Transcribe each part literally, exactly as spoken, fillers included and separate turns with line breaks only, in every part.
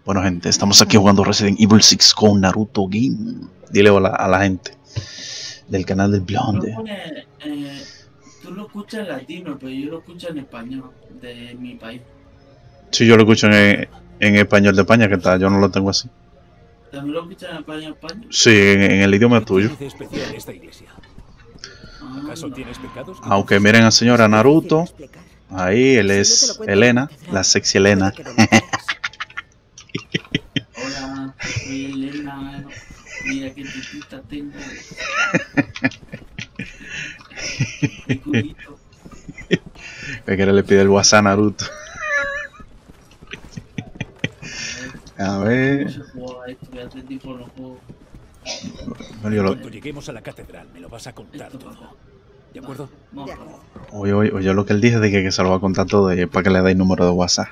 Bueno, gente, estamos aquí jugando Resident Evil seis con Naruto Game. Dile hola a la gente del canal del Blonde.
Pone, eh, tú lo escuchas en latino, pero yo lo escucho en español de mi país.
Sí, yo lo escucho en, en español de España, que tal, yo no lo tengo así.
¿También lo escuchas en español, España?
Sí, en, en el idioma
¿Qué
tuyo.
tiene de especial esta iglesia? ¿Acaso tienes pecados? que
Aunque miren a señora Naruto,
explicar.
ahí él
Si no te
es
lo cuento
Elena,
en catedral,
la sexy Elena.
puede que no me creas.
Hola, soy Elena. Mira qué titita tengo. Mi culito.
Que quiere le pide el WhatsApp a Naruto. A ver.
¿Cómo se juega esto? Que hace tiempo no juego.
Bueno, yo lo-
Cuando lleguemos a la catedral me lo vas a contar
Esto
todo.
pasa.
¿De acuerdo?
Vamos
De
a
acuerdo.
Oye, oye, oye, lo que él dice de que, que se lo va a contar todo y es para que le dé número de WhatsApp.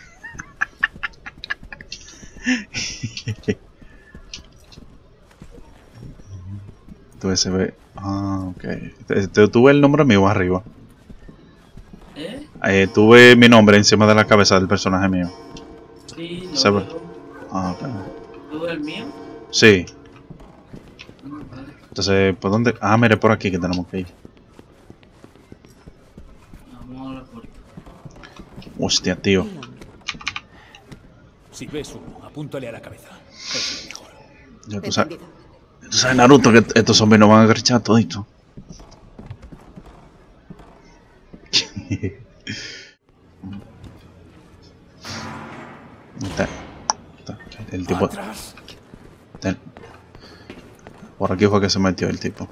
Entonces se ve. Ah, ok. Este, tuve el nombre mío arriba.
¿Eh?
Eh, tuve mi nombre encima de la cabeza del personaje mío.
Sí, lo
Se ve.
veo.
Ah, ok.
¿Tú el mío?
Sí.
Ah, vale.
Entonces, ¿por dónde? Ah, mire, por aquí que tenemos que ir.
Vamos a la puerta.
Hostia, tío.
Si ves uno, apúntale a la cabeza. Es lo mejor.
Ya tú sabes,
Entendido.
tú sabes, Naruto, que estos zombies nos van a grichar todito. Está, está, el tipo.
¡Atrás!
Ten. Por aquí fue que se metió el tipo.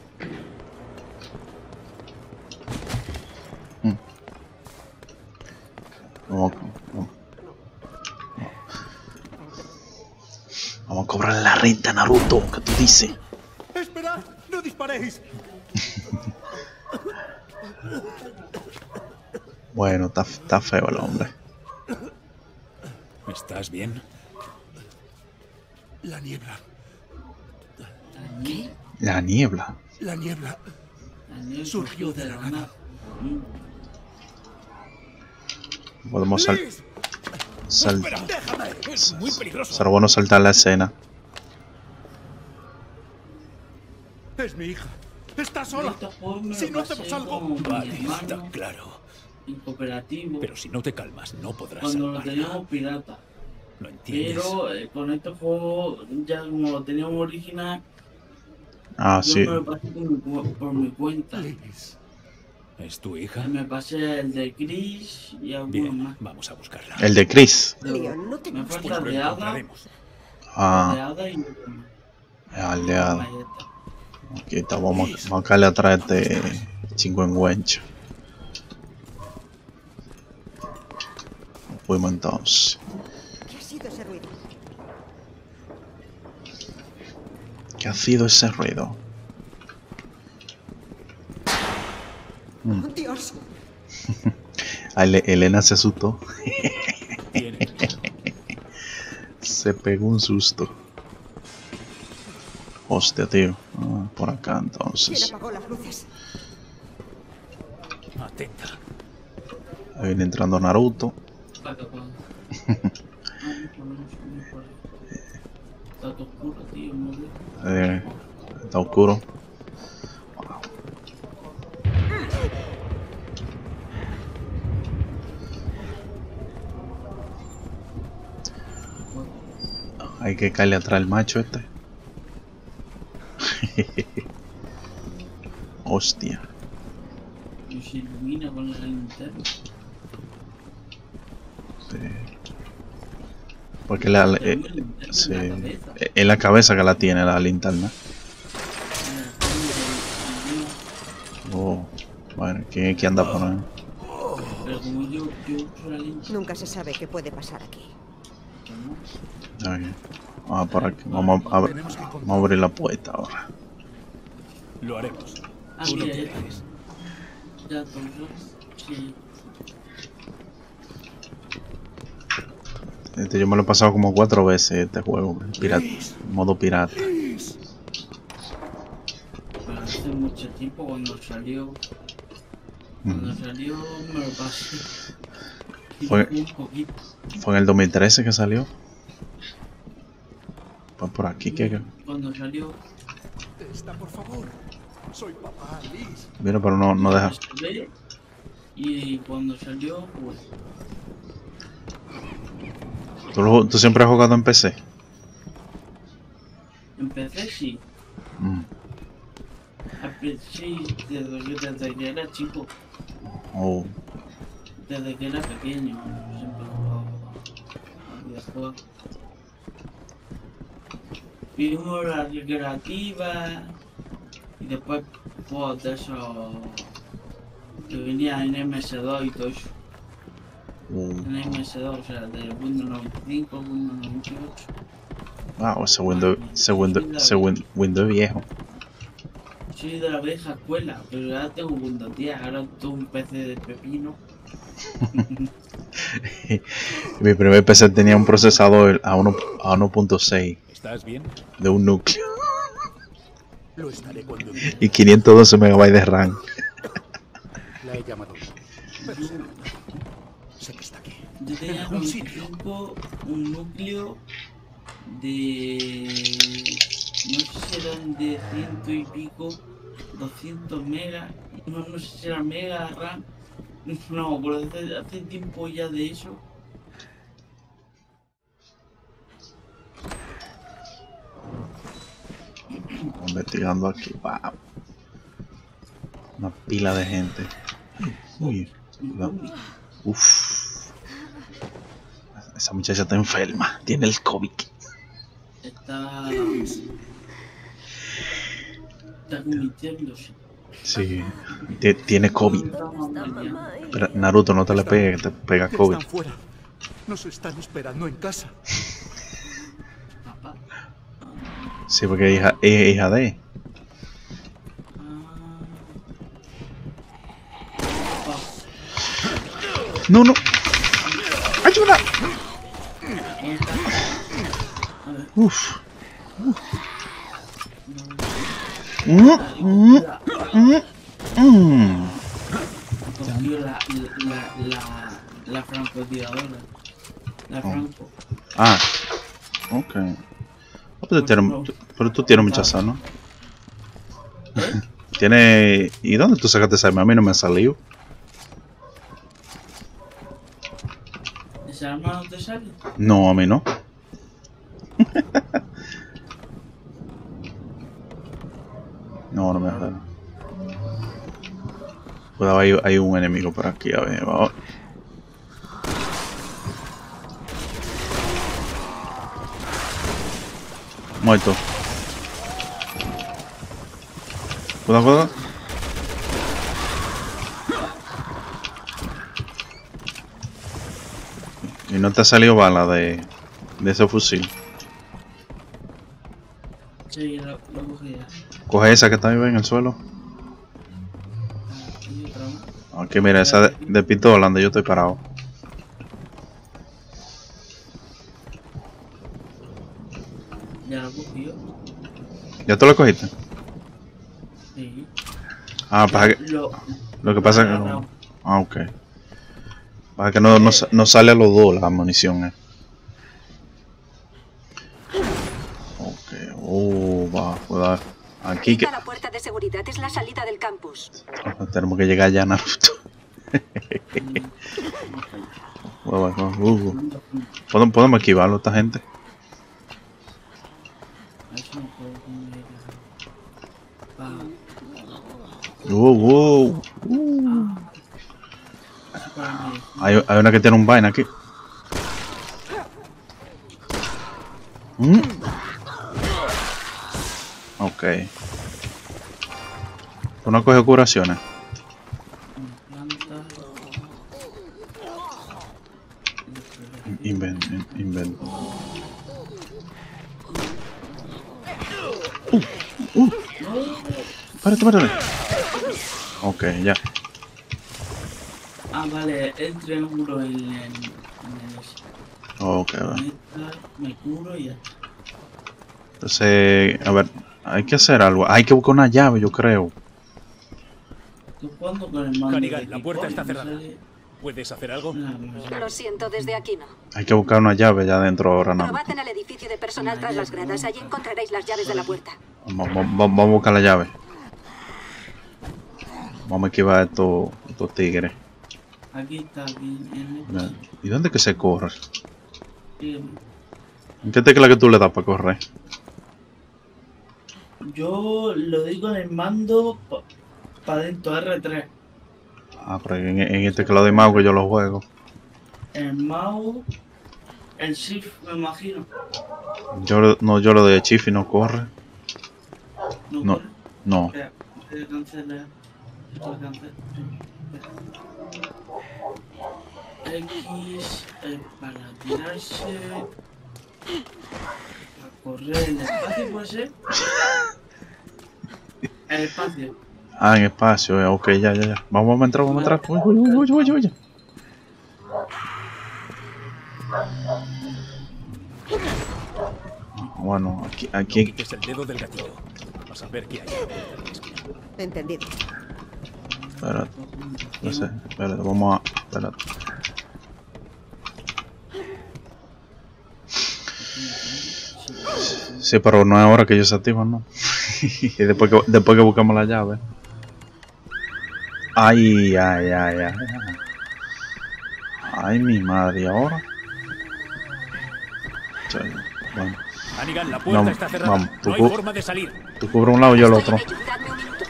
Mm. Vamos, vamos. Vamos a cobrarle la renta a Naruto, ¿qué tú dices?
¡Esperad! ¡No disparéis!
Bueno, está, está feo el hombre.
¿Estás bien?
La niebla.
¿Qué?
La niebla.
La niebla.
La nieve
Surgió de la nada.
Podemos sal,
¡Liz!
sal,
¡Déjame!
Es muy peligroso.
será bueno saltar la escena.
Es mi hija. ¡Está sola! Si no hacemos algo...
Vale, está claro.
En cooperativo.
Pero si no te calmas, no podrás
Cuando lo
salvarla.
teníamos pirata.
¿Lo entiendes?
Pero eh, con este juego, ya como lo teníamos original,
Ah,
yo
sí.
me lo pasé por mi, cu- por mi cuenta.
Liz.
¿Es tu hija?
Me pasé el de Chris y algunos
Bien,
más.
vamos a buscarla.
El de Chris.
Pero
Leon, no te
me
gusta.
falta
Lo
de Ada,
encontraremos.
de
Ah,
Ada y
aldeado.
Ahí está.
Aquí está, vamos, a- vamos a caerle atrás de este chingüengüencho. Fuimos entonces.
¿Qué ha sido ese ruido?
¿Qué ha sido ese ruido?
¡Oh, Dios!
Ah, Ele- Elena se asustó.
Tiene.
Se pegó un susto. Hostia, tío. Ah, por acá
¿Quién
entonces.
apagó las luces?
Atenta.
Ahí viene entrando Naruto.
Para acá, para acá. Ah, no, por eso, no, por eso. Está todo oscuro, tío, no veo.
Eh, está oscuro. Hay que caerle atrás al macho este. Hostia.
Y se ilumina con la linterna.
Sí. Porque la,
Tengo
eh,
una linterna
sí,
en la cabeza.
eh, es la cabeza que la tiene la linterna. Oh, bueno, ¿quién, quién anda por ahí?
Pero como yo, yo uso la linterna,
Nunca se sabe qué puede pasar aquí.
¿no?
Ahí. Ah, por aquí. Vamos a, ab- vamos a abrir la puerta ahora.
Lo haremos.
Ah,
Tú no
mira,
te
ya.
dejes.
Ya, entonces, sí.
Este, yo me lo he pasado como cuatro veces este juego. Pirata, modo pirata.
Liz.
Pero hace mucho tiempo cuando salió, cuando salió me lo pasé. Y
Fue-
jugué un poquito.
Fue en el dos mil trece que salió. Pues por aquí que.
Cuando salió.
Está, por favor. Soy papá, Liz.
Mira, pero no, no deja.
Y cuando salió, pues.
¿Tú, lo- tú siempre has jugado en P C?
Empecé, sí.
Mm.
Sí, desde, que- desde que era chico.
Oh.
Desde que era pequeño. Siempre jugaba a videojuegos. Vimos la recreativa. Y después juegos de esos. Que venía en M S dos y todo eso.
Oh.
En M S dos, o sea, de Windows noventa y cinco, Windows noventa y ocho.
Wow, ese Windows, ese Windows, ese Win- Windows viejo.
Soy de la vieja escuela, pero ahora tengo Windows diez, ahora tengo un P C de pepino.
Mi primer P C tenía un procesador a uno a uno punto seis
¿Estás bien?
de un núcleo
Lo estaré cuando
y quinientos doce megabytes de RAM.
la he llamado. Pero sé, sé que está aquí.
Yo
En
tenía
algún
con
sitio.
tiempo un núcleo de... no sé si eran de ciento y pico, doscientos megas, no, no sé si era mega RAM, no, pero hace, hace tiempo ya de eso.
Investigando aquí, wow. Una pila de gente. Uy, cuidado. Uf. Esa muchacha está enferma, tiene el COVID.
Está... está convirtiéndose.
Sí, ti- tiene COVID. Pero Naruto, no te le pegues, que te pega
Ya
COVID.
están fuera. Nos están esperando en casa.
Papá.
Sí, porque es hija, es hija de.
Ah. Papá.
No, no. ¡Ayuda!
¿Dónde está? A ver.
Uf. Mm, mm, mm, mm.
Cogió la, la, la, la francotiradora. La franco.
Ah, ok. Ah, pero, tiene- tú- pero tú tienes mucha sal, ¿no?
¿Eh?
Tiene. ¿Y dónde tú sacaste esa arma? A mí no me ha salido.
¿Esa arma no te sale?
No, a mí no. No, no me sale. Cuidado, hay, hay un enemigo por aquí. A ver, vamos. Muerto. Cuidado, cuidado. Y no te ha salido bala de, de ese fusil.
Sí, lo, lo cogí ya.
Coge esa que está ahí en el suelo.
Aquí otra más.
Aquí, mira, esa de, de pistola donde yo estoy parado.
Ya lo cogí yo.
¿Ya tú lo cogiste?
Sí.
Ah, pasa que,
Lo,
lo que pasa es que no. Ah, ok. Pasa que no, no, sa- no sale a los dos la munición, eh. Ok, oh, va, cuidado. Aquí que.
La puerta de seguridad es la salida del campus.
Ah, tenemos que llegar ya, Naruto. Bueno, bueno, uh, ¿Podemos, podemos esquivarlo a esta gente.
eso no puedo comer. Ah,
Uh, uh, uh.
eso para mí.
Hay, hay una que tiene un vaina aquí. Mm. Ok. ¿Tú no coges curaciones?
Planta.
Invent, in- invent. Uh, uh. Párate, párate. Ok, ya.
Ah, vale, el triángulo en el... en el...
Ok, va.
Esta, me curo y ya.
Entonces, a ver, hay que hacer algo. Hay que buscar una llave, yo creo.
Estoy jugando con el mando
Hannigan,
de
la puerta
Keyboard
está
y me
cerrada.
sale-
¿Puedes hacer algo?
Lo siento, desde aquí no.
Hay que buscar una llave ya dentro ahora, ¿no?
Probad en el edificio de personal tras las gradas. Allí encontraréis las llaves de la puerta.
Vamos, vamos, vamos a buscar la llave. Vamos a esquivar a estos, estos tigres.
Aquí está, aquí. En
Mira, ¿y dónde es que se corre?
el...
¿En qué tecla que tú le das para correr?
Yo lo digo en el mando para dentro, R tres.
Ah, pero en, en este teclado de mouse que yo lo juego.
El mouse, el shift, me imagino.
Yo no, yo lo de Shift y no corre.
No,
No,
corre.
no.
Espera, eh, cancela. Esto es cancel. X eh, para tirarse. Para correr el espacio, puede ser. El espacio.
Ah, en espacio, eh, ok, ya, ya, ya. Vamos a entrar, vamos a entrar. Uy, uy, uy, uy, uy, uy. Bueno, aquí,
No
aquí.
quites el dedo del gatillo. Vas a ver qué hay.
Entendido.
Espérate, no sé, espérate, vamos a. Espérate. Sí, pero no es ahora que ellos se activan, ¿no? Y después que, después que buscamos la llave. Ay, ay, ay, ay. Ay, mi madre, ¿y ahora? Sí, bueno,
Hannigan, la puerta
Vamos,
está cerrada.
vamos, tú
No hay
cu-
forma de salir.
tú cubres un lado y yo el
Estoy
otro.
en ello. Dadme un minuto.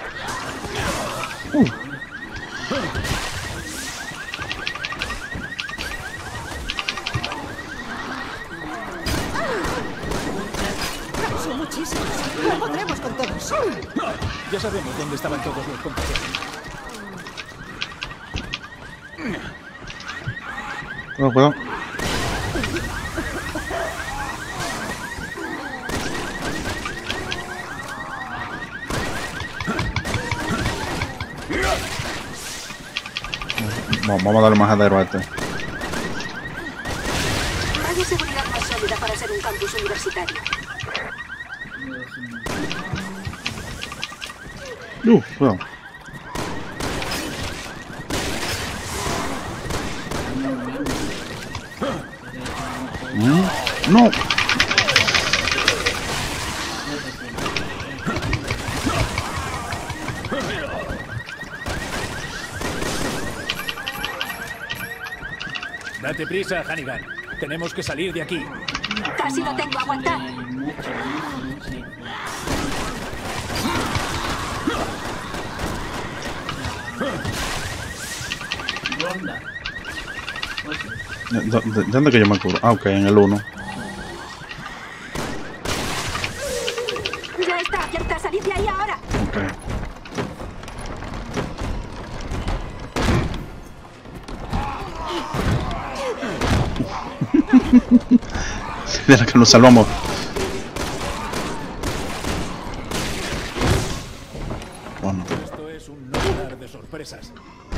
Son muchísimos. No podremos con todos.
Ya sabemos dónde estaban todos los compañeros.
Cuidado, cuidado. Vamos, vamos a darle más adero a este.
No hay seguridad más sólida para ser un campus universitario.
Uh, cuidado. Mm, no.
Date prisa, Hannigan. Tenemos que salir de aquí.
Casi lo tengo. Aguantad.
Hay mucho, mucho, mucho. Ronda.
¿De, de- de dónde que yo me cubro? Ah, ok, en el uno.
Ya está abierta. Salid de ahí ahora.
Ok. De la que nos salvamos. Bueno,
Esto es un no parar de sorpresas.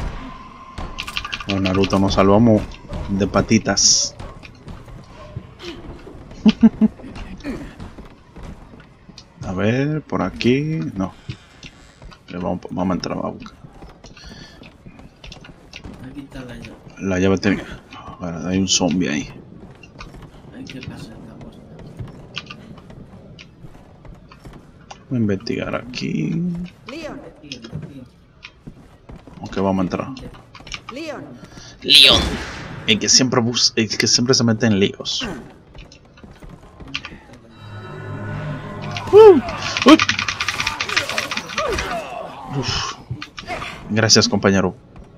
con Naruto nos salvamos de patitas. A ver, por aquí. No. Ok, vamos, vamos a entrar a buscar.
Aquí está la llave.
La llave tiene. A ver, hay un zombie ahí.
Hay que pasar la puerta.
Voy a investigar aquí.
Leon,
Aquí, aquí.
Ok, vamos a entrar.
Leon.
Leon. El que siempre bus el que siempre se mete en líos. Uh, uy. Uf. Gracias, compañero.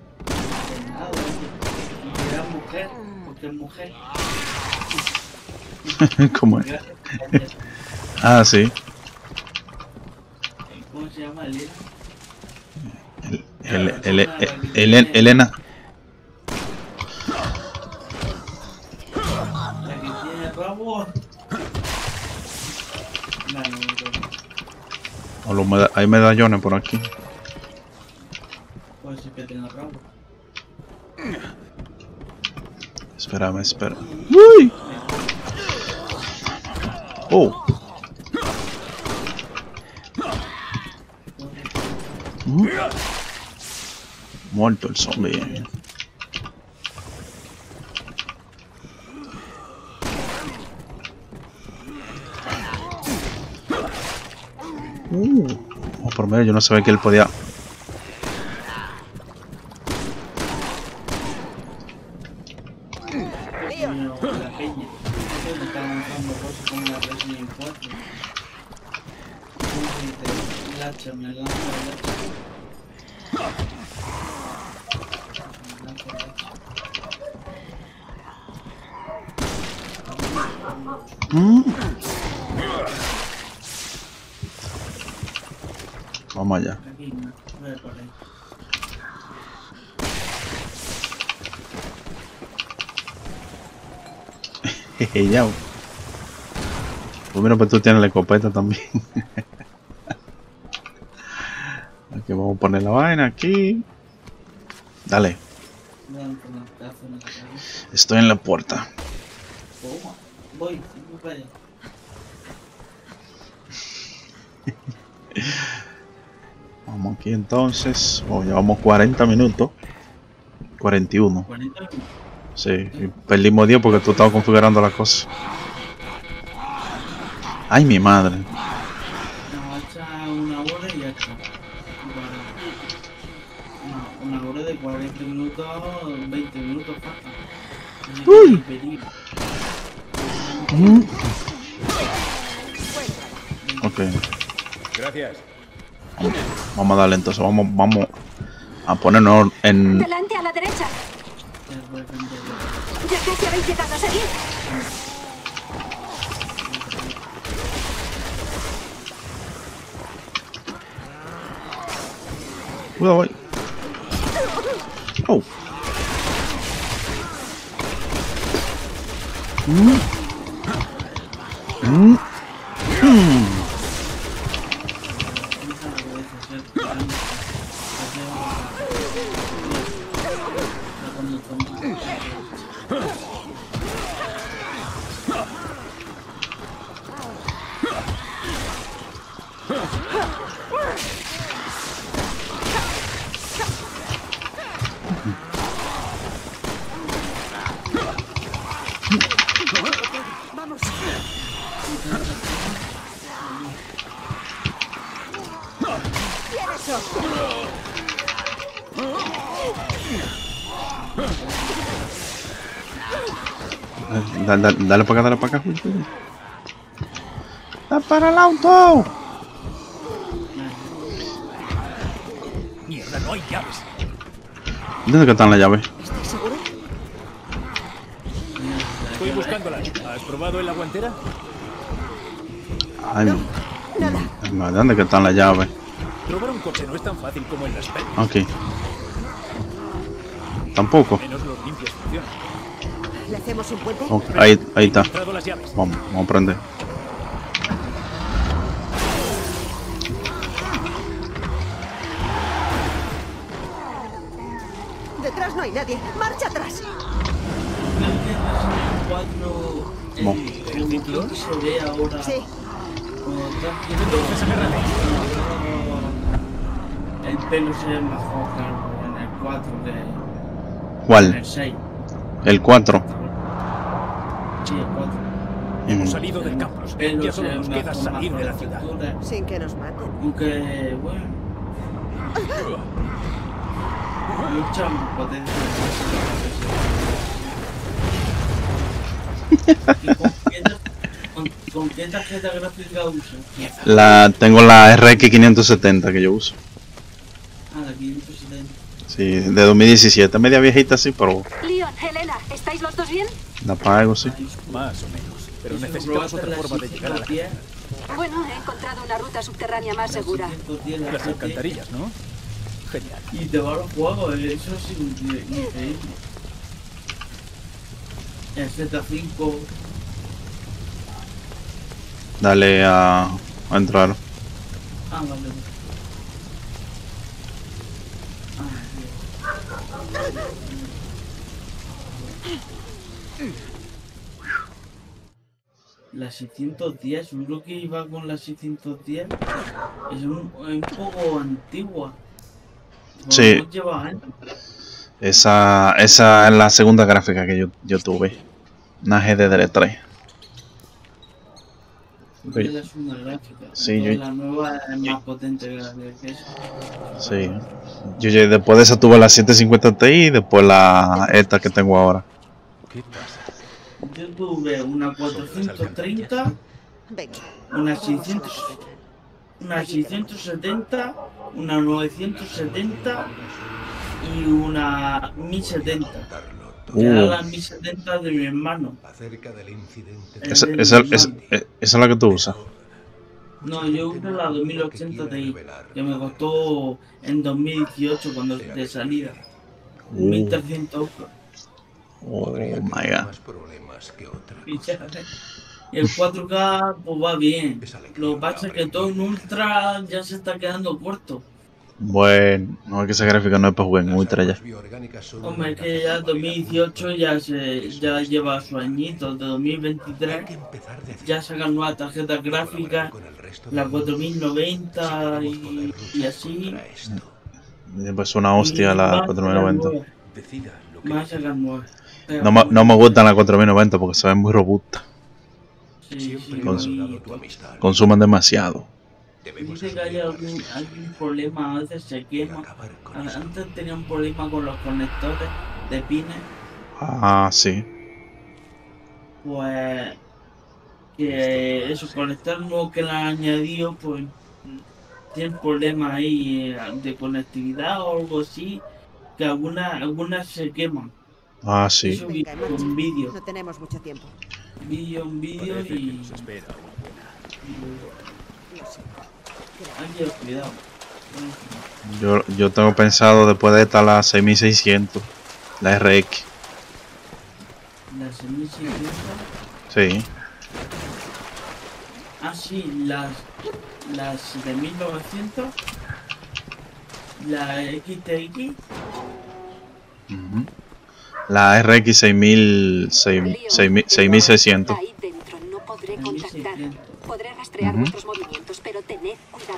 Era mujer, porque es mujer.
¿Cómo es?
Gracias, compañero.
Ah, sí.
¿Cómo se llama? Elena.
El, el, el, el- el- Elena.
La que tiene rabo. No, no, no.
O los meda- hay medallones por aquí.
Puede ser que tenga rabo.
Espérame, espera. ¡Uy! Oh. Mm. Muerto el zombie. Uh, oh, por medio yo no sabía que él podía.
Pero la peña. Creo que está lanzando cosas como la Resident cuatro. ¿Cómo se dice? El hacha, me lanza el hacha. Me lanza el hacha.
Mm. Vamos allá.
Aquí no, voy a por ahí.
Jeje, ya. Pues mira, pues tú tienes la escopeta también. Aquí vamos a poner la vaina aquí. Dale.
Lanza una taza en la cabeza.
Estoy en la puerta.
Toma, voy, voy para allá.
Vamos aquí entonces. Oh, llevamos cuarenta minutos. cuarenta y uno.
cuarenta minutos.
Sí, y perdimos diez porque tú estabas configurando la cosa. Ay, mi madre.
Nos echa una hora y ya está. Una, una hora de cuarenta minutos, veinte minutos falta.
Uy.
Peligro.
Mm. Ok,
Gracias.
vamos a darle entonces. Vamos, vamos a ponernos en.
Delante a la derecha.
Ya voy a defender.
Ya casi habéis llegado a seguir.
Cuidado ahí. Oh. Mm. Mm. Mm.
Vamos. Bien eso.
Dale, dale, dale para acá, dale para acá. ¡Da para el auto!
Mierda, no hay llaves.
¿Dónde que están las llaves?
¿Estás seguro?
Estoy buscándola. ¿Has probado en la guantera?
Ay,
Nada.
no, ¿dónde que están las llaves?
Probar un coche no es tan fácil como en las pelis.
Aquí. Tampoco.
Menos los limpios funcionan.
¿Le hacemos un puente?
Ok, ahí, ahí está.
He encontrado las llaves.
Vamos, vamos a prender.
Detrás no hay nadie. ¡Marcha atrás!
cuatro.
No.
El título que se ve ahora.
Sí.
Cuando estás viendo. El pelo se ve mejor, claro, en el cuatro que en
¿Cuál?
el seis.
El cuatro.
Sí, el cuatro.
Hemos
Mm.
salido del campus.
Pelo
Ya
se
solo
ve
nos queda
mejor,
salir
más
de la
con
ciudad.
cintura.
Sin que nos maten.
Aunque, bueno. Mucha más potencia. ¿Y con qué tar- con- ¿Con qué tarjeta gráfica usas?
La, tengo la R X quinientos setenta que yo uso.
Ah, la quinientos setenta.
Sí, de dos mil diecisiete. Media viejita, sí, pero
Leon, Helena, ¿estáis los dos bien?
la pago, sí.
Más o menos. Pero
¿Y si
necesitamos
probaste
otra
la
forma de llegar a la
seiscientos diez?
Bueno, he encontrado una ruta subterránea más segura.
La seiscientos diez, la
Las
siete,
alcantarillas, ¿no? Genial.
y te va a los juegos, eh, eso es incre- increíble. El Z cinco.
Dale a, a entrar.
Ah, vale. Ah, la seiscientos diez, seguro que iba con la seiscientos diez. Es un, es un poco antigua.
Sí.
No lleva años.
Esa, esa es la segunda gráfica que yo, yo tuve. Una G D D R tres.
Porque es una gráfica.
Sí, yo...
La nueva es más potente que la de eso.
Sí. Yo, yo después de esa tuve la setecientos cincuenta Ti y después la esta que tengo ahora.
¿Qué pasa?
Yo tuve una cuatrocientos treinta,
Venga.
una seiscientos, una seiscientos setenta, una novecientos setenta y una mil setenta.
Uh.
Que era la mil setenta de mi hermano.
Acerca del incidente.
El
Esa,
del
esa,
normal.
esa, esa es la que tú usas.
No, yo uso la dos mil ochenta Ti, que me costó en dos mil dieciocho cuando de salida.
Uh.
mil trescientos.
Oh
Podría
my
tener
god.
más problemas que otra
Y
cosa.
ya, y el cuatro K pues va bien.
Esa lección
Lo que pasa
la
es que todo en
aprendí.
ultra ya se está quedando corto.
Bueno, no es que esa gráfica no es para jugar en
Las
ultra ya.
armas bioorgánicas son
Hombre, es
una
que ya
amenaza
dos mil dieciocho ya se ya lleva su añito, de dos mil
Hay
veintitrés
que empezar de cero.
ya sacan nuevas tarjetas gráficas,
Con el resto de
la
mundo.
cuatro mil noventa
Si
y,
queremos poder
y
luchar
así.
contra esto,
Pues una hostia
Y
la
van a
cuatro mil
sacar
noventa.
nuevas,
Decida lo que
van a
desee.
sacar nuevas.
No me, no me gustan las cuatro mil noventa porque se ven muy robustas.
Sí,
siempre
sí,
he
Cons-
valorado
y-
tu amistad.
Consumen demasiado.
Debemos
Dice que hay
hacerlo
algún,
para
algún
siempre.
problema, a veces se
Y
quema.
acabar con
A-
esto.
Antes tenía un problema con los conectores de pines,
Ah, sí.
pues que esos conectores nuevos que le han añadido, pues tienen problemas ahí eh, de conectividad o algo así, que algunas algunas se queman.
Ah, sí.
Eso vi
Venga, en marcha.
un vídeo,
No tenemos mucho tiempo.
vídeo, un vídeo
Parece que
y
nos espera una buena.
Lo sé.
hay que cuidado.
Yo, yo tengo pensado después de esta la seis mil seiscientos. La R X.
Las mil seiscientos,
Sí.
ah sí, las las de mil novecientos, la X T X.
Ujú. La R X seis mil seiscientos.
Ahí dentro no podré
seis mil
contactar.
seiscientos.
Podré rastrear
Ujú.
vuestros movimientos, pero tened cuidado.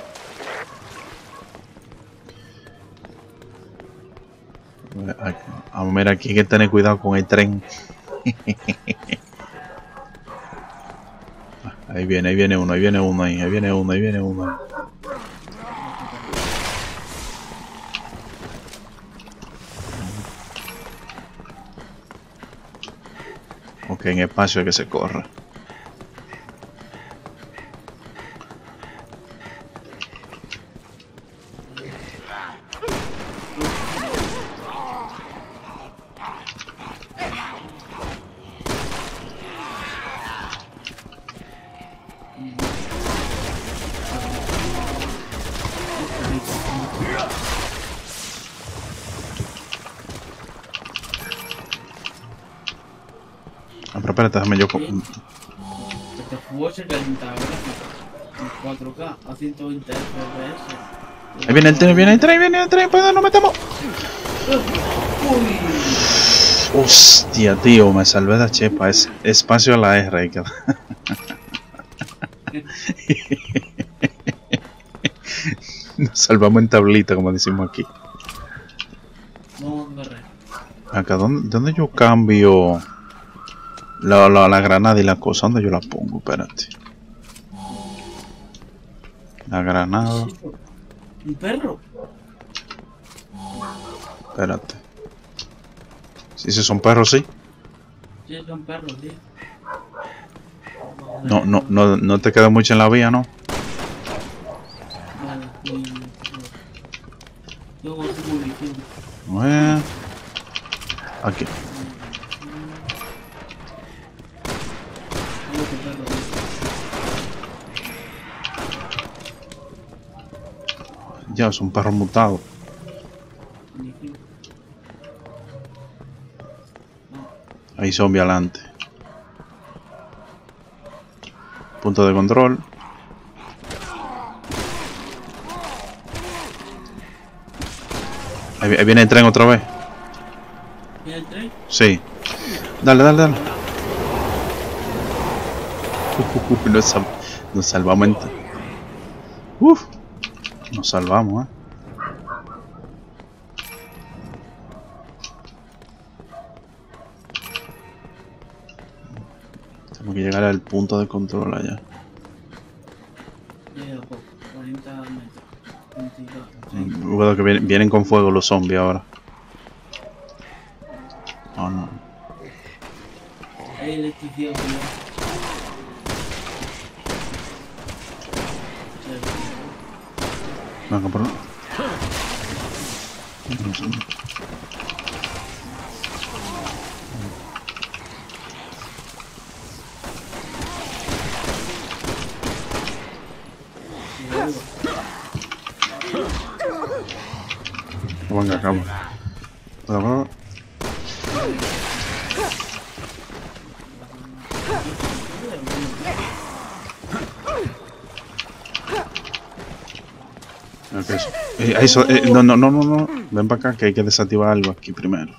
A ver, aquí hay que tener cuidado con el tren. Ahí viene, ahí viene uno, ahí viene uno, ahí, ahí viene uno, ahí viene uno. Ok, en espacio hay que se corra. Ah, pero espérate, déjame yo... co-
Este juego se calienta gráfico en cuatro K a ciento veinte F P S.
Ahí viene el tren, viene el tren, viene el tren, pues nos metemos.
Uy,
Hostia, tío, me salvé de la chepa. Es espacio a la R. hay que- Nos salvamos en tablita, como decimos aquí.
vamos a correr.
Acá, ¿dónde, dónde yo cambio la, la, la granada y la cosa? ¿Dónde yo la pongo? Espérate. La granada.
¿Qué es eso? ¿Un perro?
Espérate. Si esos son perros, sí.
Sí, son perros, tío.
No, no, no, no te queda mucho en la vía, ¿no?
Vale, y... Luego su munición.
Eh, Aquí.
Otro perro, tío.
Ya, son perros mutados.
Munición.
Ahí zombie adelante. Punto de control. Ahí, ahí viene el tren otra vez.
¿Viene el tren?
Sí. Dale, dale, dale. Uh, uh, uh, nos, sal- nos salvamos. En Uf. Nos salvamos, eh. Tenemos que llegar al punto de control allá.
cuarenta metros. veintidós, sí.
Bueno, que vienen, vienen con fuego los zombies ahora. Oh no.
Hay electricidad.
Venga, por... Venga, acabo. Venga, okay. eh, eso, eh, no, no, no, no, no. Ven para acá que hay que desactivar algo aquí primero.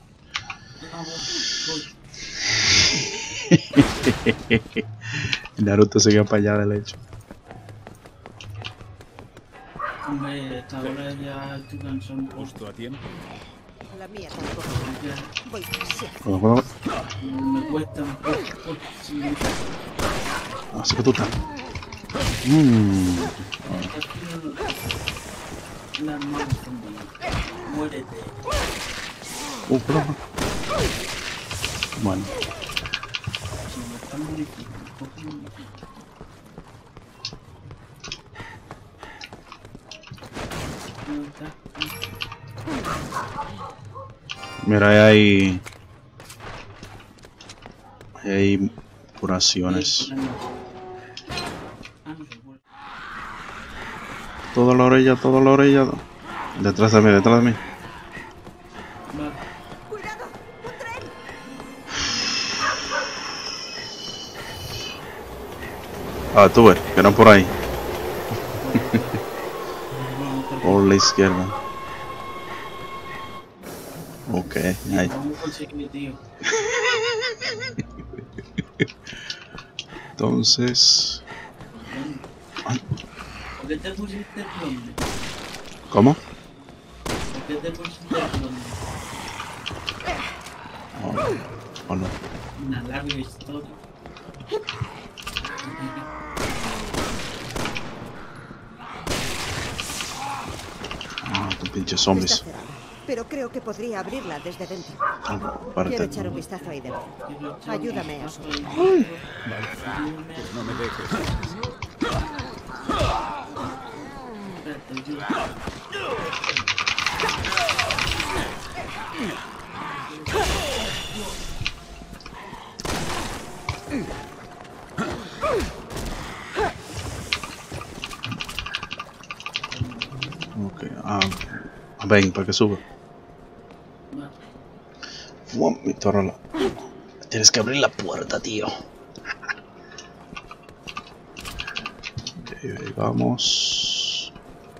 Naruto se queda para allá del hecho.
Hombre, esta hora ya estoy cansado.
Justo a tiempo.
La mía tampoco. Voy casi a...
¿Puedo, puedo?
Me cuesta un poco. Sí.
Así que tú estás. Mmm.
Las manos son buenas. Muérete.
Uh, pero... Bueno.
Si me están modificando, ¿por qué no me quito?
Mira, ahí hay... Ahí hay curaciones. Toda la orilla, toda la orilla. Detrás de mí, detrás de mí.
¡Cuidado! ¡Un tren!
Ah, tú ves, que eran por ahí. Por la izquierda. Ok, ahí.
Vamos a conseguir, tío.
Entonces... Ay,
¿Por qué te pusiste el blonde?
¿cómo?
¿Por qué te pusiste el blonde?
Oh, oh, no.
Una larga historia.
Ah, tu pinche
Está
zombies.
cerrada, pero creo que podría abrirla desde dentro.
Ah,
Quiero
párate.
echar un vistazo ahí dentro. Ayúdame a subir.
Pues no me dejes.
Ok, ah, ven, para que suba. Fua, mi torre. Tienes que abrir la puerta, tío. Ok, ahí vamos.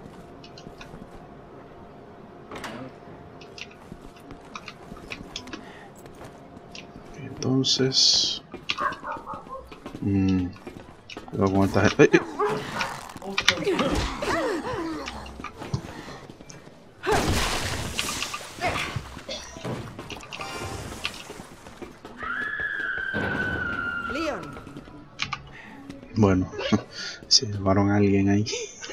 Ok, entonces... Mmm... Cuidado con esta gente. ¡Ey, ey!
Leon,
Bueno, se llevaron a alguien ahí.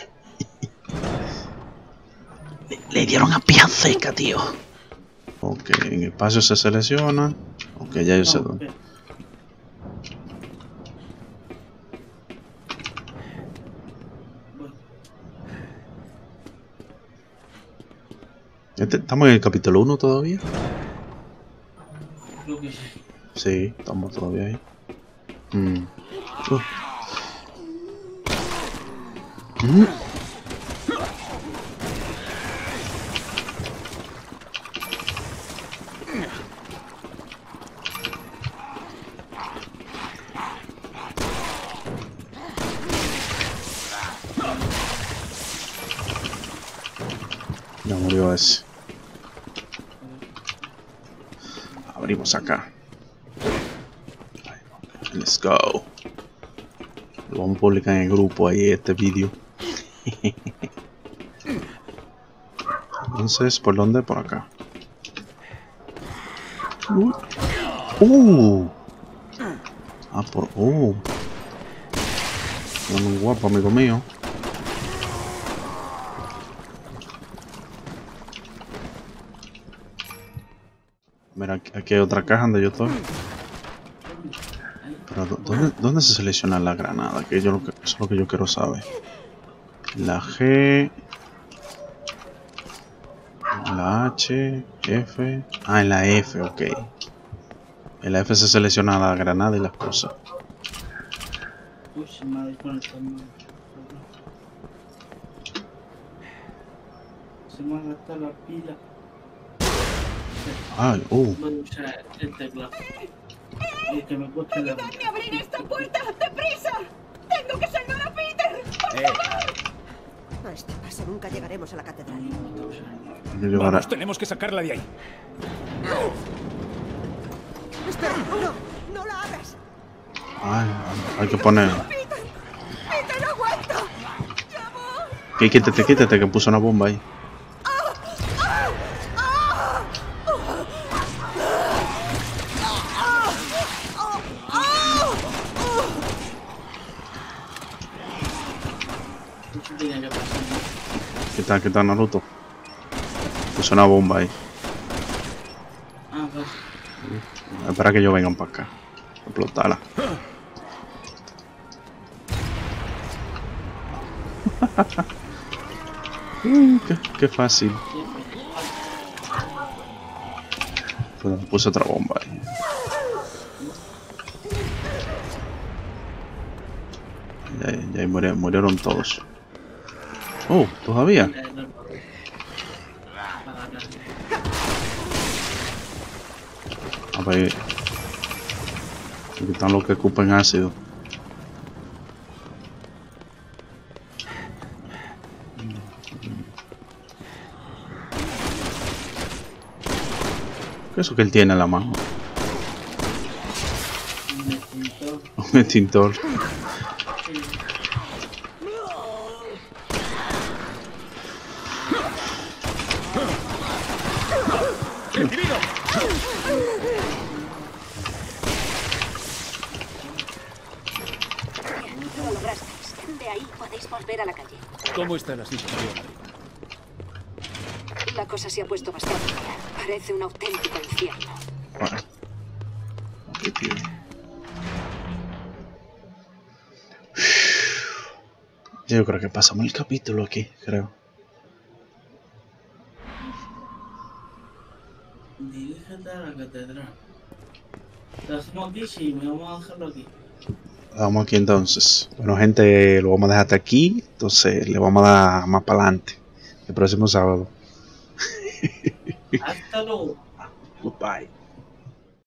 le, le dieron a pija seca, tío. Ok, en el espacio se selecciona. Ok, ya yo sé dónde. Este, ¿estamos en el capítulo uno todavía?
Creo que sí.
Sí, estamos todavía ahí. Mm. Uh. Mm. Ya murió ese. Abrimos acá. Let's go. Lo vamos a publicar en el grupo ahí este vídeo. Entonces, ¿por dónde? Por acá. Uh. uh. Ah, por... Uh. Está muy guapo, amigo mío. Mira, aquí, aquí hay otra caja donde yo estoy. Pero ¿dónde, dónde se selecciona la granada? Que yo lo que, eso es lo que yo quiero saber. La G, la H, F. Ah, en la F, ok. En la F se selecciona la granada y las cosas.
Uy, se me ha desconectado. Se me ha gastado la pila.
Ay, uh.
Voy a usar el teclado. Y que me cueste la vida.
¡Ayúdame a abrir esta puerta! ¡Deprisa! ¡Tengo que salvar a Peter! ¡Por
Eh,
favor! A este paso nunca llegaremos a la catedral.
Hay que llevar a-
vamos, tenemos que sacarla de ahí.
¡Espera! ¡No! ¡No la abras!
Ay, hay que poner.
¡Peter! ¡Peter, aguanta! ¡Llamo!
Que quítate, quítate, que puso una bomba ahí.
Eso tiene que pasar.
¿Qué tal, qué tal, Naruto? Puso una bomba ahí.
Ah, pues.
Espera que ellos vengan para acá. Explotarla. Mm, qué, qué fácil. Pues puse otra bomba ahí. Ya, ya ahí murieron, murieron todos. Oh, todavía. A ver. Aquí están los que ocupan ácido. ¿Qué es eso que él tiene en la mano? Un extintor.
Lo lograsteis. De ahí podéis volver a la calle.
¿Cómo está la situación?
La cosa se ha puesto bastante mal. Parece un auténtico infierno.
Bueno. Aquí tiene. Yo creo que pasamos el capítulo aquí, creo.
Dirígete a la catedral. Lo hacemos aquí, sí, me vamos a dejarlo aquí.
Vamos aquí entonces. Bueno, gente, lo vamos a dejar hasta aquí. Entonces, le vamos a dar más para adelante. El próximo sábado.
Hasta luego.
Goodbye.